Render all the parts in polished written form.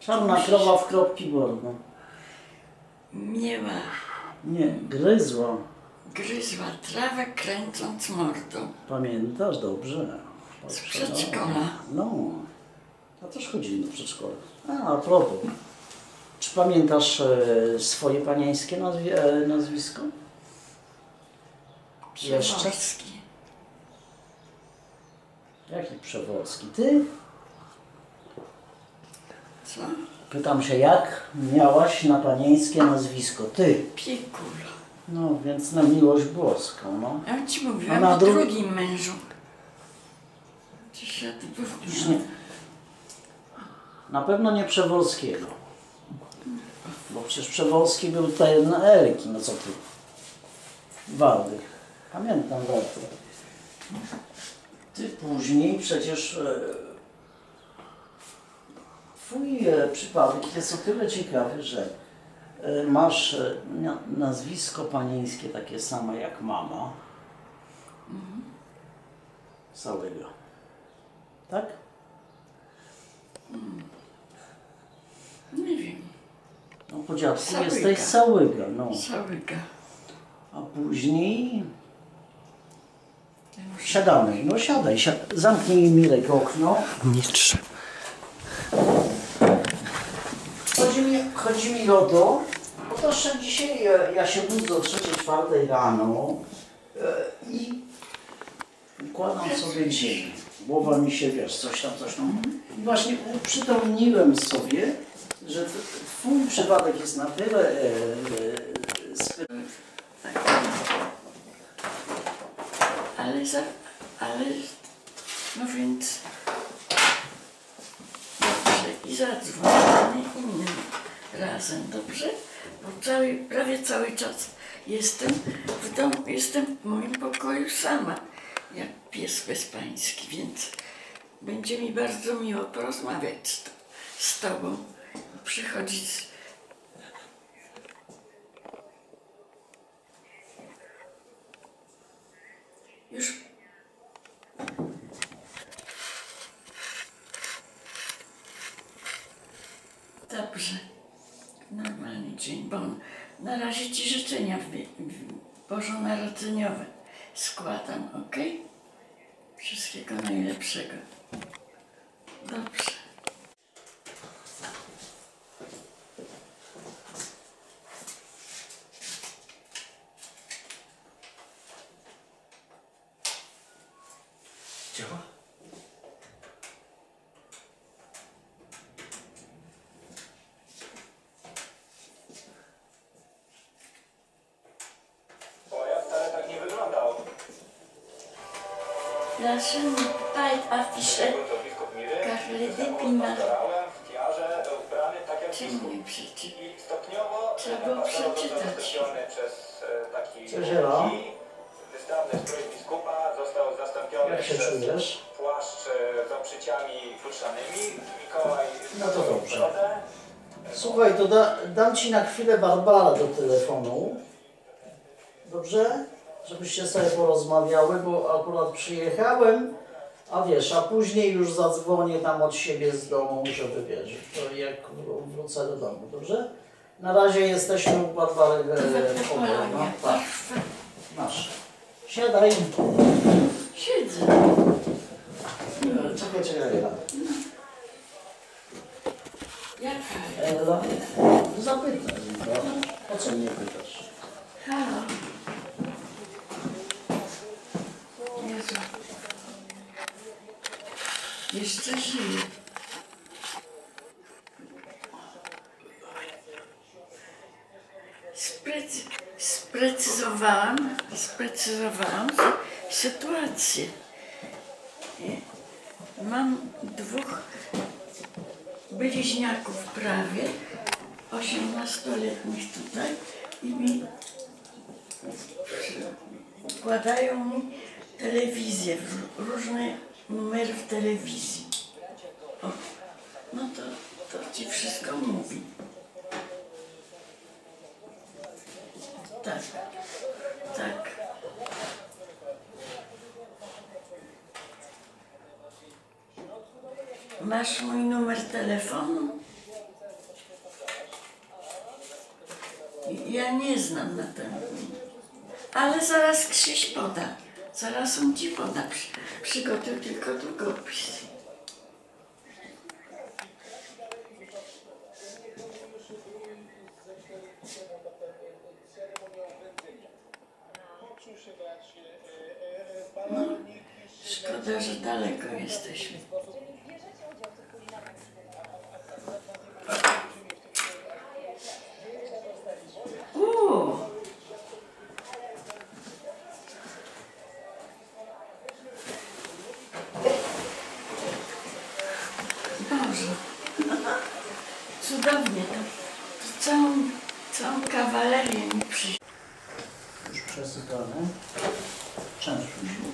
Czarna krowa w kropki borno. Miała. Nie, gryzła. Gryzła trawę, kręcąc mordą. Pamiętasz? Dobrze. Z przedszkola. No. Ja też chodzili do przedszkola. A propos. Czy pamiętasz swoje panieńskie nazwisko? Przewozki. Jaki Przewozki? Ty? Co? Pytam się, jak miałaś na panieńskie nazwisko? Ty. Piekul. No, więc na miłość boską, no. Ja ci mówiłam na o drugim mężu. Już nie. Na pewno nie Przewolskiego. Bo przecież Przewolski był ten Eryki, no co ty? Waldych. Pamiętam Waldych. Ty później przecież twój przypadek jest o tyle ciekawy, że masz nazwisko panieńskie takie same jak mama. Sałyga. Tak? Nie wiem. No po dziadku Sałyga. jesteś Sałyga, no. Sałyga. A później... Siadamy. No siadaj, zamknij Mirek okno. Nie trzeba. Chodzi mi o to, bo to jeszcze dzisiaj ja się budzę o 3-4 rano i układam sobie dzień. Głowa mi się, wiesz, coś tam. I właśnie uprzytomniłem sobie, że twój przypadek jest na tyle Ale, no więc, dobrze, i zadzwonię innym razem, dobrze? Bo prawie cały czas jestem w domu, jestem w moim pokoju sama, jak pies bezpański, więc będzie mi bardzo miło porozmawiać z tobą, przychodzić. Już dobrze, normalny dzień, bo na razie ci życzenia bożonarodzeniowe składam, ok? Wszystkiego najlepszego. Dobrze. Działa? Ja wcale tak nie wyglądał. Proszę mi tutaj afiszę Buntowisków Miry. Karledypina. Dorałem w tiarze, ubrany tak jak Czemu biskup. nie przeczyć? I stopniowo Trzeba było został przeczytać. zastąpiony przez taki Cześć, Ela. długi, wystawny strój biskupa. Został zastąpiony Jak się przez czujesz? płaszcz z oprzyciami futrzanymi. Mikołaj No to dobrze. brodę. Słuchaj, to dam ci na chwilę Barbara do telefonu. Dobrze? Żebyście sobie porozmawiały, bo akurat przyjechałem, a wiesz, a później już zadzwonię tam od siebie z domu, żeby wiesz, to jak wrócę do domu, dobrze? Na razie jesteśmy u Barbary w pokoju, no tak, masz. Siadaj. Siedzę. Czekaj, Ela. Jaka? Ela, zapytaj, no. O co mnie pytasz? Halo. Jezu. Jeszcze żyję. Sprecyzowałam sytuację. Mam 2 bliźniaków prawie, 18-letnich tutaj i mi wkładają mi telewizję, różne numery w telewizji. O, no to ci wszystko mówi. Tak, tak. Masz mój numer telefonu? ja nie znam na ten. Ale zaraz Krzyś poda. Zaraz on ci poda. Przygotuj tylko długopis. No, szkoda, że daleko jesteśmy. Boże, cudownie to całą kawalerię mi przyjdzie. Już przesypane. Częstuj się.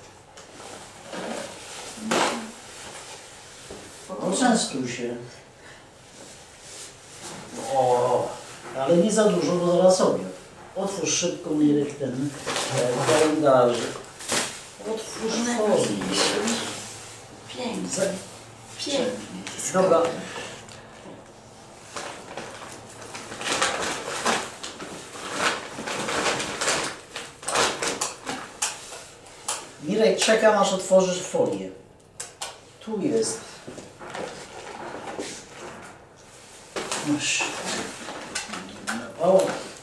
Poczęstuj się. O, ale nie za dużo, bo zaraz obiad. Otwórz szybko, Mirek, ten kalendarz. Otwórz folię. Najważniejsze. Pięknie. Pięknie. Dobra. Mirek, czekam aż otworzysz folię. Tu jest. Masz. O.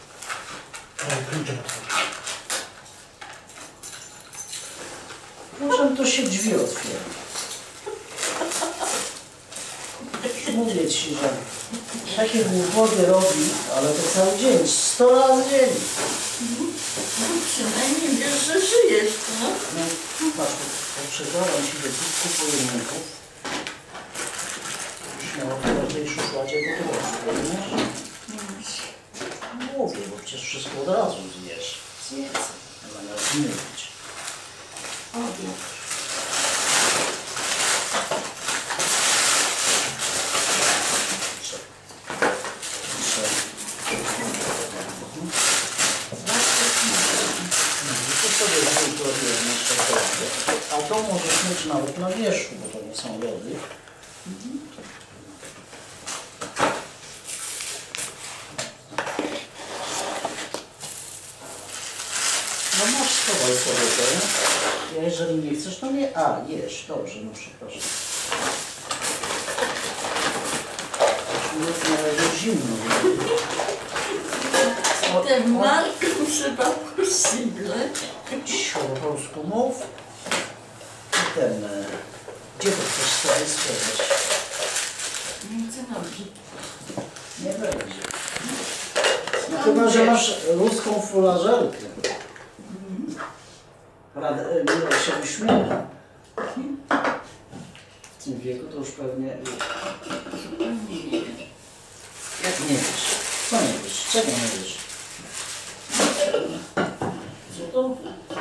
Może to się drzwi otwiera. Mówię ci, że takie głupoty robi, ale to cały dzień, 100 razy dziennie. No przynajmniej wiesz, że żyjesz, no. No, patrz, poprzedawam ci do kilku pojemników. Już miała w każdej szufladzie gotowość, rozumiesz? Mówię, bo przecież wszystko od razu zjesz. Zjedz, zamiast mylić. Obiad. A to możesz mieć nawet na wierzchu, bo to nie są lody. No masz, schowaj sobie to. Ja jeżeli nie chcesz, to nie. A, jesz, dobrze, no przepraszam. Już miałem zimno. Ten Malcolm chyba possible. Po polsku mów. I ten, gdzie to chcesz sobie schować? Między nogi. Nie będzie. No chyba, że masz ruską fulażerkę. Milo się uśmiecha. W tym wieku to już pewnie... Zupełnie nie wiem. Jak nie wiesz? Co nie wiesz? Czego nie wiesz? Co to?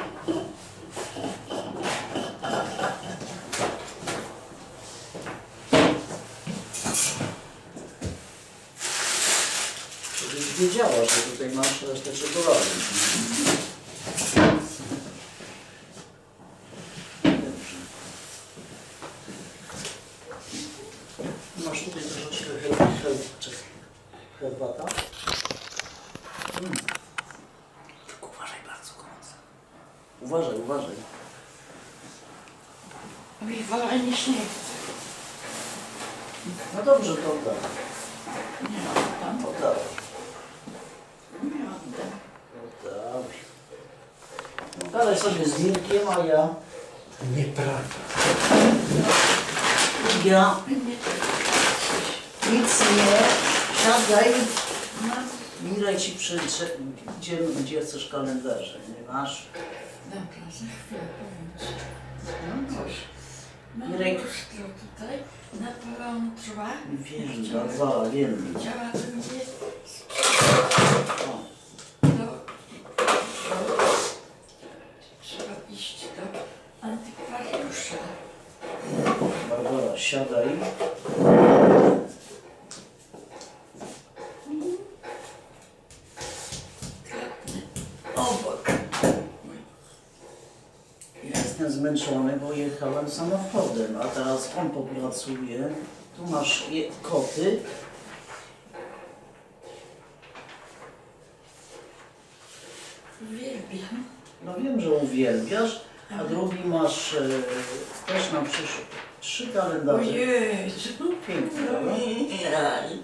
Żebyś wiedziała, że tutaj masz resztę czekolady. Dobrze. Masz tutaj troszeczkę herbata. Tylko uważaj bardzo, gorąco. Uważaj, uważaj. Mi wolę niż nie chcę. No dobrze, to oddam. Nie oddam. Oddam. Nie oddam. Oddam. No dalej sobie z Mirkiem, a ja... Nieprawda. Ja Nie nic nie... Siadaj. no, Mirek ci przyjdzie, gdzie chcesz kalendarze, nie masz? dobra, za chwilę powiem ci. No coś. Mam Mirek. lustro tutaj na polą trwa. Wiem, Barbara, wiem. Chciałabym je O, trzeba iść do antykwariusza. Barbara, siadaj. Obok. Ja jestem zmęczony, bo jechałem samochodem, a teraz on popracuje. Tu masz koty. Uwielbiam. No wiem, że uwielbiasz, a drugi masz też na przyszłość. 3 kalendarze. Ojezu. Piękne, prawda? Jaj.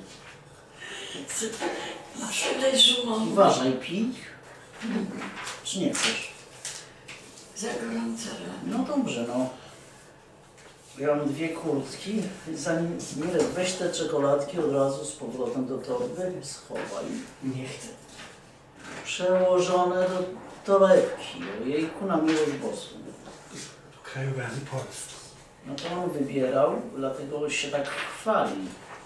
Tyle żumą. Uważaj, pij. Czy nie chcesz? Za gorąco rano. No dobrze, no. Ja mam 2 kurtki. Zanim Mirek, weź te czekoladki od razu z powrotem do torby. Schowaj. Nie chcę. Przełożone do torebki. Ojejku, na miłość boską. Krajobrazy Polski. No to on wybierał, dlatego się tak chwali.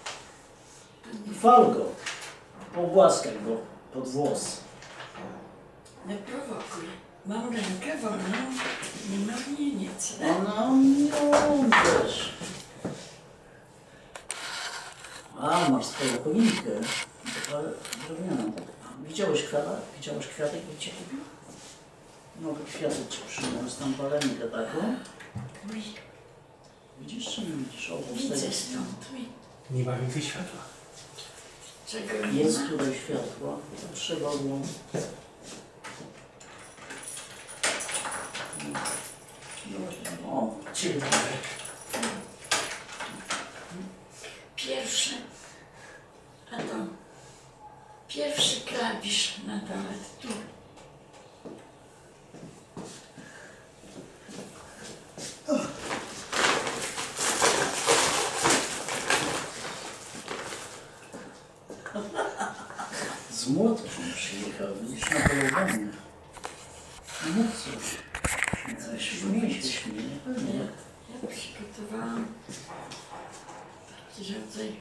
Chwal go. Pogłaskaj go pod włos. Nie prowokuj. Mam rękę wolną, nie ma mnie nic. Ona też. A, masz swoją choinkę. Taka drewniana. Widziałeś kwiatek? Widziałeś kwiatek, jak cię kupił? No, kwiatek ci przyniósł, tam palenkę taką. Uj, Widzisz czy nie widzisz? O, widzę tutaj stąd. Uj, Nie ma więcej światła. czego nie jest ma? tutaj światła. To trzeba było... O, Dzień dobry. Pierwszy, a to pierwszy klawisz na dole, tu. z młotkiem przyjechał, widzisz, na polowanie. No cóż, śmieje się, śmieje. Nie, ja przygotowałam taki rodzaj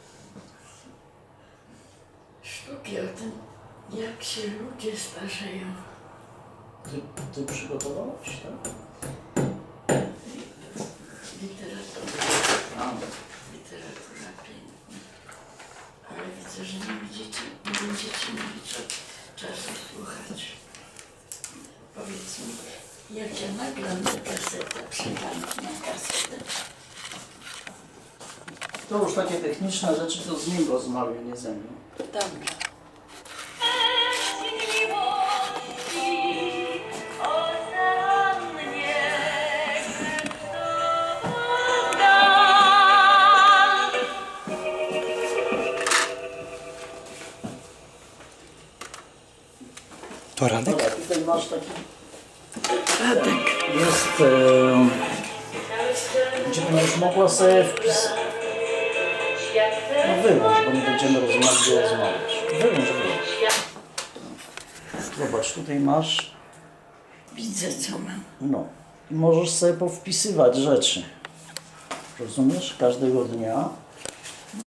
sztuki o tym, jak się ludzie starzeją. Ty przygotowałaś, tak? Literatura, A, literatura piękna. Ale widzę, że nie będziecie mieli czasu słuchać. Powiedz mi, jak ja nagram na kasetę, przegram na kasetę. to już takie techniczne rzeczy to z nim rozmawia, nie ze mną. Dobrze. Poranek? Dobra, tutaj masz taki... Radek. Jest... gdzie będziesz mogła sobie wpisać... No wyłącz, bo nie będziemy rozmawiać. Wyłącz. Zobacz, tutaj masz... Widzę, co mam. No. I możesz sobie powpisywać rzeczy. Rozumiesz? Każdego dnia.